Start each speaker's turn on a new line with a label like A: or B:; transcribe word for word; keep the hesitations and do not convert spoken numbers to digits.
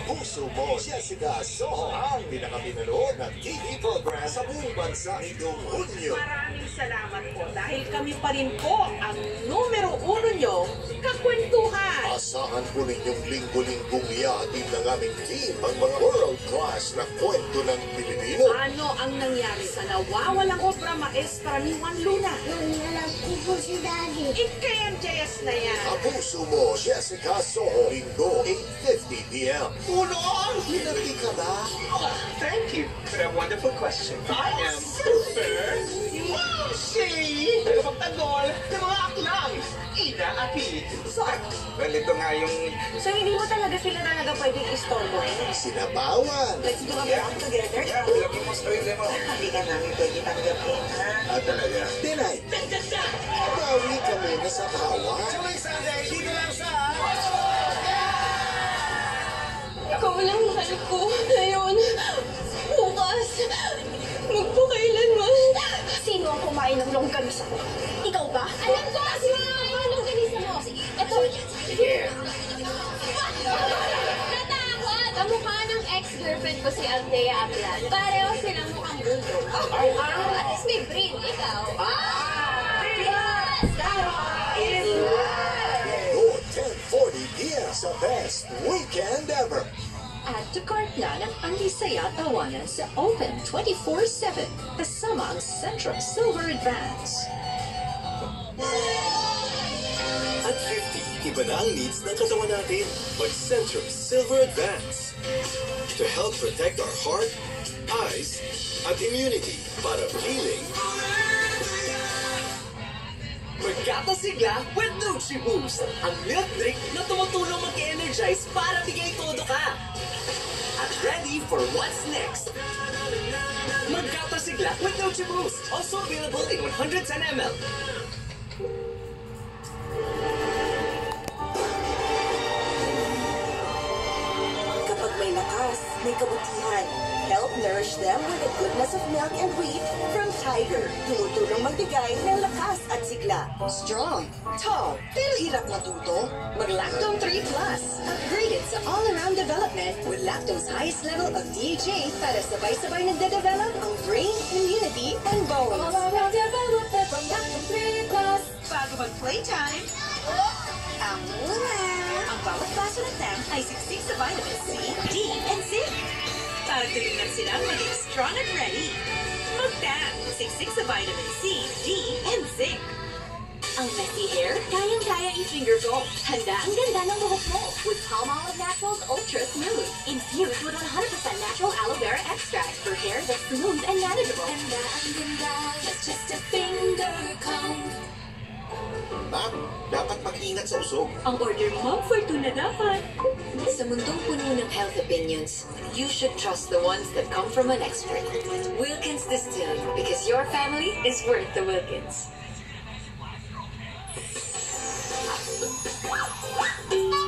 A: Kapuso mo, Jessica Soho, ang pinakapinanood na T V program sa buong bansa nitong Hunyo.
B: Maraming salamat po dahil kami pa rin po ang numero uno nyo kakwentuhan.
A: Asahan po ninyong linggo-linggong iatid ng aming team ang mga world-class na kwento ng Pilipino.
B: Ano ang nangyari sa nawawalang obra maestra ni Juan Luna?
C: Mami, alam ko po si Daddy.
B: Ika-M J S na yan.
A: Kapuso mo, Jessica Soho, linggo, eight fifty p m Tulong! Hinati ka ba?
D: Thank you for that wonderful question. I am super Moshi! Tagapagtanggol ng mga aklang Ida at Pete.
B: So ano?
D: Well, ito nga yung...
B: So hindi mo talaga sila talaga pwedeng istorbo?
A: Sinabawan.
B: Let's do a vlog together?
D: Yeah, lagi mo story mo.
B: Hindi ka namin pwede tanggapin, ha?
D: Ah, talaga?
A: Denay. Bawi ka muna sa tawa.
D: Tuwing Sunday, dito lang sa...
C: Ikaw lang mahal ko. Ngayon, bukas, magpakailanman. Sino ang kumain ng longganisa mo? Ikaw ba? Alam ko! Sino ang kumain ng longganisa mo? Ito.
D: Yeah.
C: Natakot! Kamukha ng ex-girlfriend ko si Althea Ablan. Pareho silang mukhang bulldog. Ay, ah, at least may brain. Ikaw.
B: Ah!
C: Yes!
B: Is
A: Linggo, ten forty p m sa best weekend ever.
E: Add to cart na ng Antisaya Tawanan sa Open twenty-four seven kasama ang Centrum Silver Advance.
F: At fifty, iba na ang needs ng katawan natin. Mag-Centrum Silver Advance to help protect our heart, eyes, at immunity para feeling
G: Magkatasigla with NutriBoost, ang milk drink na tumutulong mag-energize para bigay todo ka. At ready for what's next. Magkatasigla with NutriBoost, also available in one hundred ten milliliters.
H: Kapag may lakas, may kabutihan. Help nourish them with the goodness of milk and wheat from Tiger. Tumutulong magbigay ng lakas at sigla.
E: Strong, tall, pero hirap matuto. Mag-Lactum three plus. Upgraded sa all-around development with Lactum's highest level of D H A para sabay-sabay nagde-develop ang brain, immunity, and bones.
C: All-around development from Lactum three plus.
B: bago mag-playtime, ang muna! Ang bawat baso ng Tang ay siksik sa vitamin C, D, and zinc. Para tulungan silang maging strong and ready. Mag-Tang, siksik sa vitamin C, D, and zinc.
C: Ang messy hair, kayang-kaya i-finger go. Handa ang ganda ng buhok mo with Palmolive Naturals Ultra Smooth. Infused with one hundred percent natural aloe vera extract for hair that's smooth and manageable. Handa ang ganda, that's just a finger comb.
A: Ma'am, dapat mag-ingat sa usog.
B: Ang order mo, Fortuna dapat.
E: Sa mundong puno ng health opinions, you should trust the ones that come from an expert. Wilkins Distilled, because your family is worth the Wilkins.